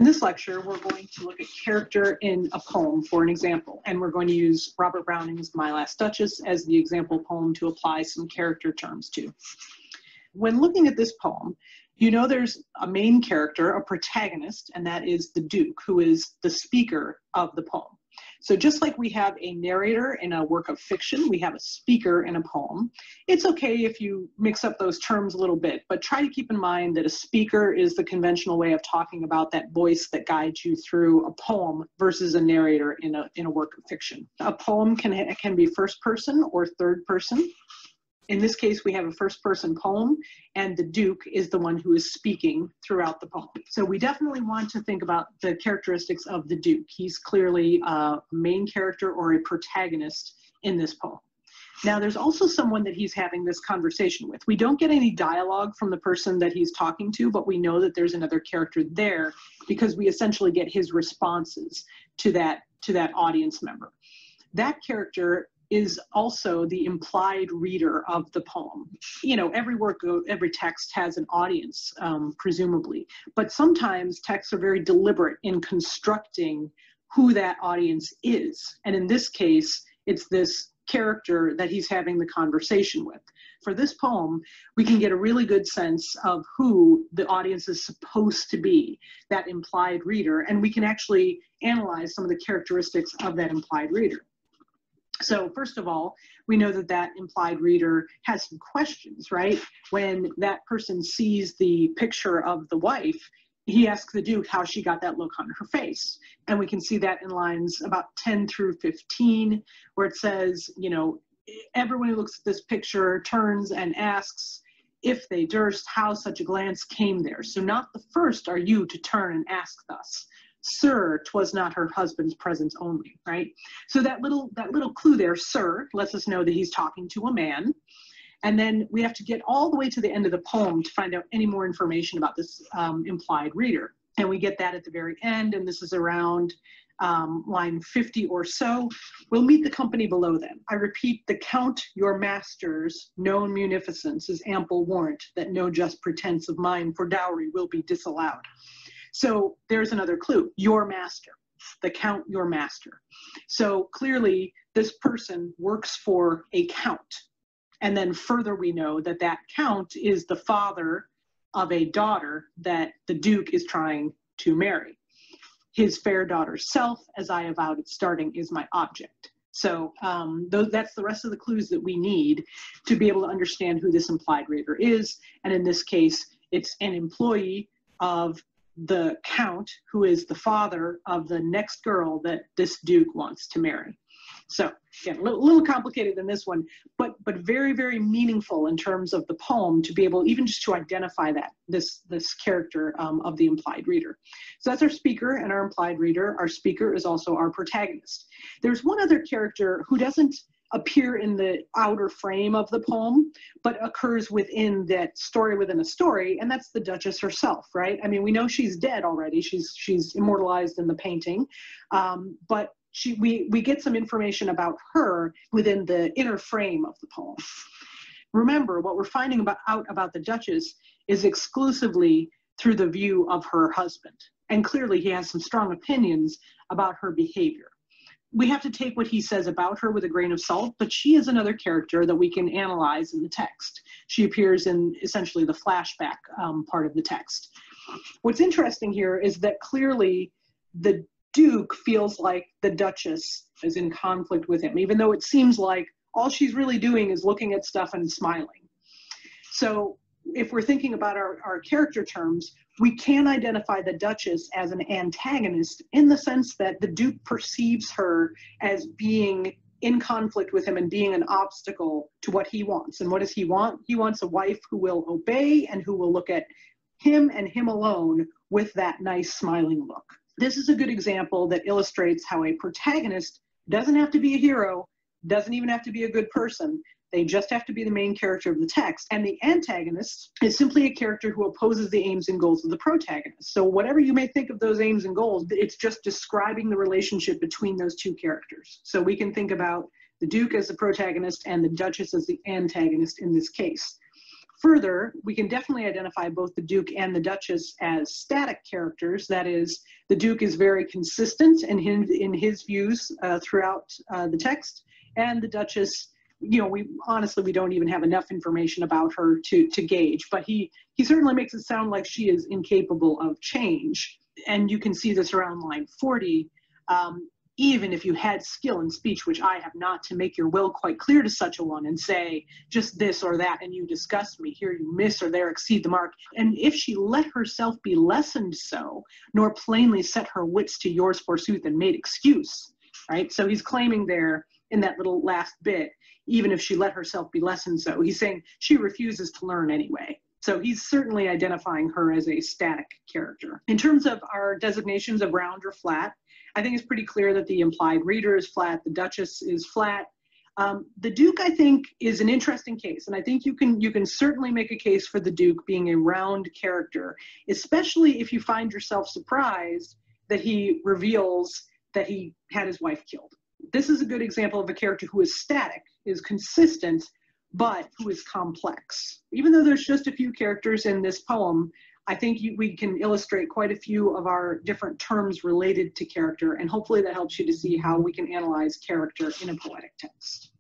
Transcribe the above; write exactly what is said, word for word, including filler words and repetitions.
In this lecture, we're going to look at character in a poem for an example, and we're going to use Robert Browning's My Last Duchess as the example poem to apply some character terms to. When looking at this poem, you know there's a main character, a protagonist, and that is the Duke, who is the speaker of the poem. So just like we have a narrator in a work of fiction, we have a speaker in a poem. It's okay if you mix up those terms a little bit, but try to keep in mind that a speaker is the conventional way of talking about that voice that guides you through a poem versus a narrator in a, in a work of fiction. A poem can, can be first person or third person. In this case, we have a first-person poem, and the Duke is the one who is speaking throughout the poem. So we definitely want to think about the characteristics of the Duke. He's clearly a main character or a protagonist in this poem. Now, there's also someone that he's having this conversation with. We don't get any dialogue from the person that he's talking to, but we know that there's another character there because we essentially get his responses to that, to that audience member. That character is also the implied reader of the poem. You know, every work, every text has an audience, um, presumably, but sometimes texts are very deliberate in constructing who that audience is. And in this case, it's this character that he's having the conversation with. For this poem, we can get a really good sense of who the audience is supposed to be, that implied reader, and we can actually analyze some of the characteristics of that implied reader. So first of all, we know that that implied reader has some questions, right? When that person sees the picture of the wife, he asks the Duke how she got that look on her face. And we can see that in lines about ten through fifteen, where it says, you know, everyone who looks at this picture turns and asks, if they durst, how such a glance came there. So not the first are you to turn and ask thus. Sir, 'twas not her husband's presence only, right? So that little, that little clue there, sir, lets us know that he's talking to a man. And then we have to get all the way to the end of the poem to find out any more information about this um, implied reader. And we get that at the very end, and this is around um, line fifty or so. We'll meet the company below them. I repeat, the count your master's known munificence is ample warrant that no just pretense of mine for dowry will be disallowed. So there's another clue, your master, the count, your master. So clearly this person works for a count. And then further we know that that count is the father of a daughter that the Duke is trying to marry. His fair daughter's self, as I avowed at starting, is my object. So um, those, that's the rest of the clues that we need to be able to understand who this implied reader is. And in this case, it's an employee of the count, who is the father of the next girl that this Duke wants to marry. So again, a little, little complicated than this one, but but very, very meaningful in terms of the poem to be able even just to identify that, this, this character um, of the implied reader. So that's our speaker and our implied reader. Our speaker is also our protagonist. There's one other character who doesn't appear in the outer frame of the poem, but occurs within that story within a story, and that's the Duchess herself, right? I mean, we know she's dead already. She's she's immortalized in the painting, um, but she we we get some information about her within the inner frame of the poem. Remember, what we're finding about, out about the Duchess is exclusively through the view of her husband, and clearly he has some strong opinions about her behavior. We have to take what he says about her with a grain of salt, but she is another character that we can analyze in the text. She appears in essentially the flashback um, part of the text. What's interesting here is that clearly the Duke feels like the Duchess is in conflict with him, even though it seems like all she's really doing is looking at stuff and smiling. So if we're thinking about our, our character terms, we can identify the Duchess as an antagonist in the sense that the Duke perceives her as being in conflict with him and being an obstacle to what he wants. And what does he want? He wants a wife who will obey and who will look at him and him alone with that nice smiling look. This is a good example that illustrates how a protagonist doesn't have to be a hero, doesn't even have to be a good person. They just have to be the main character of the text. And the antagonist is simply a character who opposes the aims and goals of the protagonist. So whatever you may think of those aims and goals, it's just describing the relationship between those two characters. So we can think about the Duke as the protagonist and the Duchess as the antagonist in this case. Further, we can definitely identify both the Duke and the Duchess as static characters. That is, the Duke is very consistent in his, in his views uh, throughout uh, the text, and the Duchess, you know, we honestly, we don't even have enough information about her to, to gauge, but he, he certainly makes it sound like she is incapable of change. And you can see this around line forty. Um, even if you had skill in speech, which I have not, to make your will quite clear to such a one and say just this or that, and you disgust me, here you miss or there exceed the mark. And if she let herself be lessoned so, nor plainly set her wits to yours forsooth and made excuse, right? So he's claiming there in that little last bit, even if she let herself be lessoned so, he's saying she refuses to learn anyway. So he's certainly identifying her as a static character. In terms of our designations of round or flat, I think it's pretty clear that the implied reader is flat, the Duchess is flat. Um, the Duke, I think, is an interesting case, and I think you can, you can certainly make a case for the Duke being a round character, especially if you find yourself surprised that he reveals that he had his wife killed. This is a good example of a character who is static, is consistent, but who is complex. Even though there's just a few characters in this poem, I think you, we can illustrate quite a few of our different terms related to character, and hopefully that helps you to see how we can analyze character in a poetic text.